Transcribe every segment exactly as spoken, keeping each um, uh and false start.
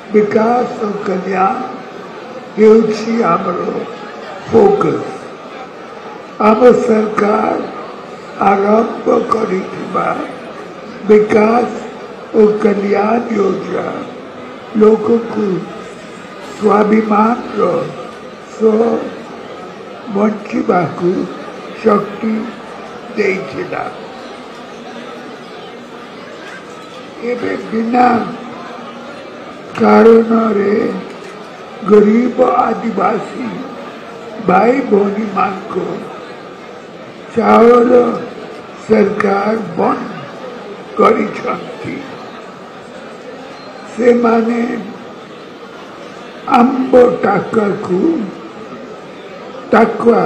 विकास और कल्याण हेउछि आमर फोकस। आम सरकार आरंभ करिथिबा विकास और कल्याण योजना लोगों को स्वाभिमान सो बंचिबा को शक्ति देइथिला। एबे बिना कारण रे गरीब आदिवासी भाई भौनी मान को चावल सरकार बंद करिछंती। से माने आंबो टाका को टाकुआ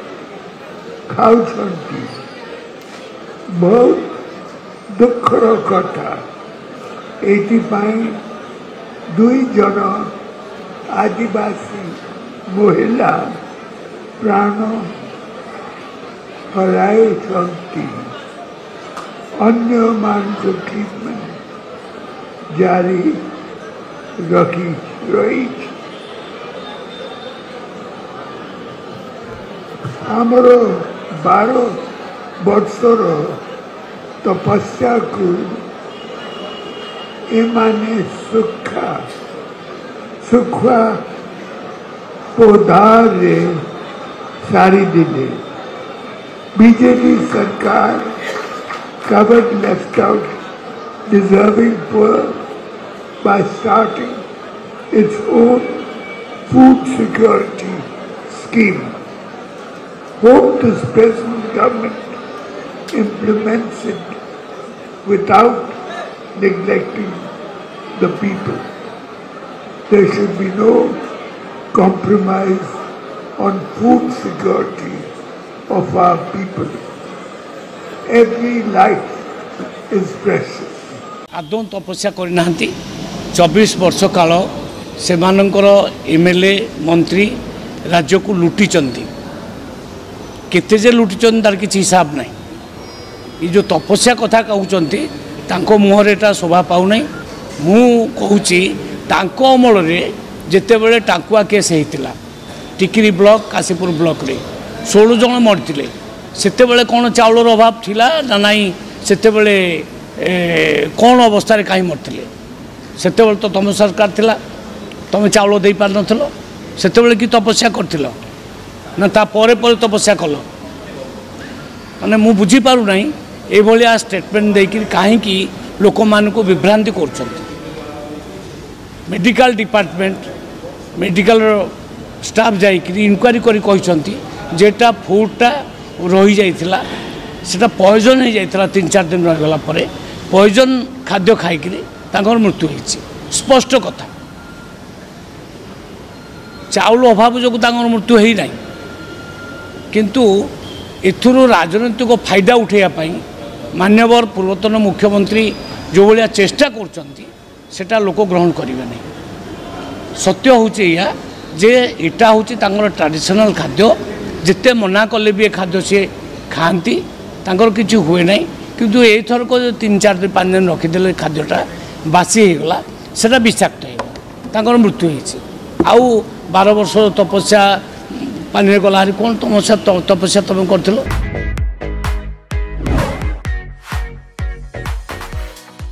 खाउछंती। बहुत दुखर कथा। एथिपाई दुई जन आदिवासी महिला प्राण हराइछंती। अन्य मान को ट्रीटमेंट जारी रखी रही। आमर बारह वर्षर तपस्या को एमाने सुखा सुखा पौधा रे सारी दिले। बीजेडी सरकार covered left out deserving poor by starting its own food security scheme. Hope this present government implements it without neglecting the people. There should be no compromise on food security of our people. Every life is precious. आदौ तपस्या करना चौबीस वर्ष काल से MLA मंत्री राज्य को लुटिचंती। केते जे लुटिचंती तार किसी हिसाब नहीं। ये जो तपस्या कथा कहउचंती तांको मुहर एटा शोभा पाउ नहीं। मु कहूची तांको अमल रे जेते बेले टाकुआ केस हेतिला टिकिरी ब्लॉक काशीपुर ब्लॉक रे सोलह जन मरथिले। सेते बेले कौन चाउलर अभाव थिला ना नहीं सेते बेले कौन अवस्था रे काई मरथिले। सेते बेले तो तुम सरकार थिला तुम चाउल दे पार नथलो। सेते बेले की तपस्या करथिलो ना ता परे परे तपस्या कलो। माने मु बुझी पारु नहीं ए भलिया स्टेटमेंट देकी काहे की लोक मान को विभ्रांति करछंती। मेडिकल डिपार्टमेंट मेडिकल स्टाफ जाई कि इंक्वायरी करी कहिसंती जेटा फूडटा रही जाइथिला सेटा पॉइजन हो जाइथिला। तीन चार दिन रही गला परे पॉइजन खाद्य खाइकरी तांकर मृत्यु होइछि। स्पष्ट कथा चाउल अभाव जो तांकर मृत्यु होई नाही। किंतु एथुरु राजनीतिक फायदा उठाइया पई मान्यवर पूर्वतन मुख्यमंत्री जो भलिया चेष्टा करछंती सेटा लोक ग्रहण करिवे नहीं। सत्य होछि या जे एटा होछि तांकर ट्रेडिशनल खाद्य। जिते मना कले भी खाद्य सी खाती तांकर किसी हुए ना। किंतु ये थर को तीन चार दिन पाँच दिन रखीदे खाद्यटा बासी होगला सेटा विषाक्त हो मृत्यु होती। आउ बारह वर्ष तपस्या पानी गला कौन तपस्या तपस्या तुम कर।